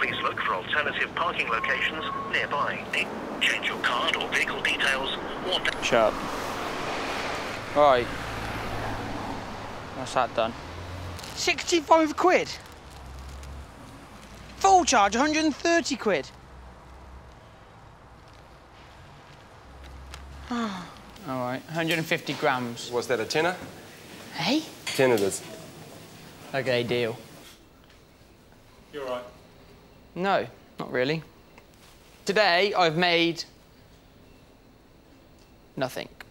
Please look for alternative parking locations nearby. Change your card or vehicle details or... Shut up. Right. What's that done? 65 quid? Full charge, 130 quid. All right, 150 grams. Was that a tenner? Hey? Tenner it is. Okay, deal. You all right? No, not really. Today, I've made... nothing.